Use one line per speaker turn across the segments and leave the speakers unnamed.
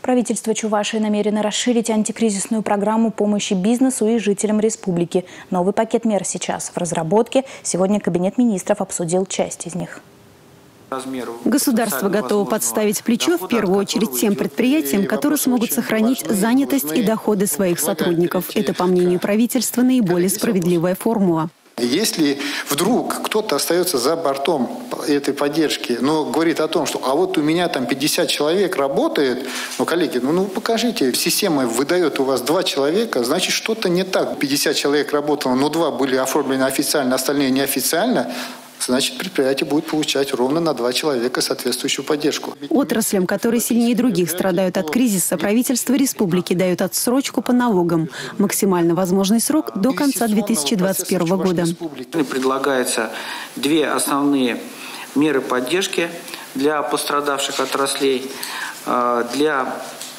Правительство Чувашии намерено расширить антикризисную программу помощи бизнесу и жителям республики. Новый пакет мер сейчас в разработке. Сегодня Кабинет министров обсудил часть из них.
Государство готово подставить плечо в первую очередь тем предприятиям, которые смогут сохранить занятость и доходы своих сотрудников. Это, по мнению правительства, наиболее справедливая формула.
Если вдруг кто-то остается за бортом этой поддержки, но говорит о том, что а вот у меня там 50 человек работает, коллеги, покажите, система выдает у вас 2 человека, значит что-то не так. 50 человек работало, но 2 были оформлены официально, остальные неофициально. Значит, предприятие будет получать ровно на 2 человека соответствующую поддержку.
Отраслям, которые сильнее других страдают от кризиса, правительство республики дает отсрочку по налогам. Максимально возможный срок до конца 2021 года.
Предлагается 2 основные меры поддержки для пострадавших отраслей. Для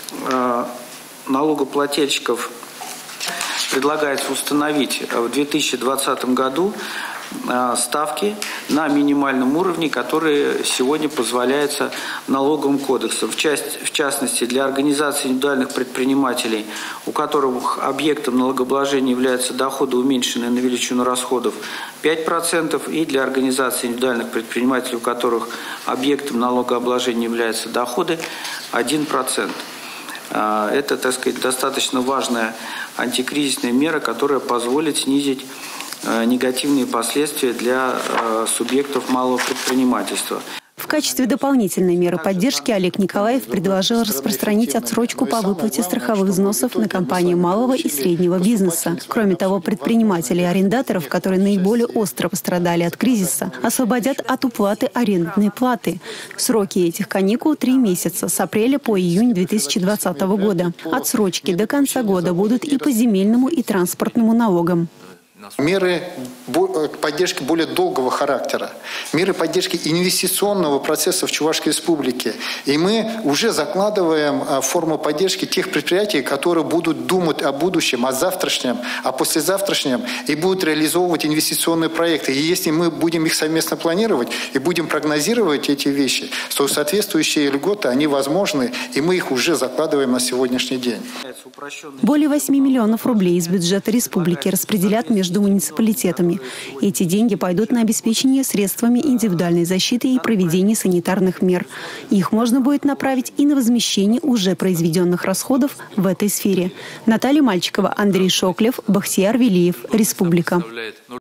налогоплательщиков предлагается установить в 2020 году ставки на минимальном уровне, которые сегодня позволяются налоговым кодексом. В частности, для организаций индивидуальных предпринимателей, у которых объектом налогообложения являются доходы, уменьшенные на величину расходов, 5%, и для организаций индивидуальных предпринимателей, у которых объектом налогообложения являются доходы, 1%. Это, так сказать, достаточно важная антикризисная мера, которая позволит снизить негативные последствия для субъектов малого предпринимательства.
В качестве дополнительной меры поддержки Олег Николаев предложил распространить отсрочку по выплате страховых взносов на компании малого и среднего бизнеса. Кроме того, предпринимателей и арендаторов, которые наиболее остро пострадали от кризиса, освободят от уплаты арендной платы. Сроки этих каникул 3 месяца, с апреля по июнь 2020 года. Отсрочки до конца года будут и по земельному, и транспортному налогам.
Меры поддержки более долгого характера, меры поддержки инвестиционного процесса в Чувашской республике. И мы уже закладываем форму поддержки тех предприятий, которые будут думать о будущем, о завтрашнем, о послезавтрашнем и будут реализовывать инвестиционные проекты. И если мы будем их совместно планировать и будем прогнозировать эти вещи, то соответствующие льготы, они возможны, и мы их уже закладываем на сегодняшний день.
Более 8 миллионов рублей из бюджета республики распределят между муниципалитетами. Эти деньги пойдут на обеспечение средствами индивидуальной защиты и проведение санитарных мер. Их можно будет направить и на возмещение уже произведенных расходов в этой сфере. Наталья Мальчикова, Андрей Шоклев, Бахтияр Велиев, Республика.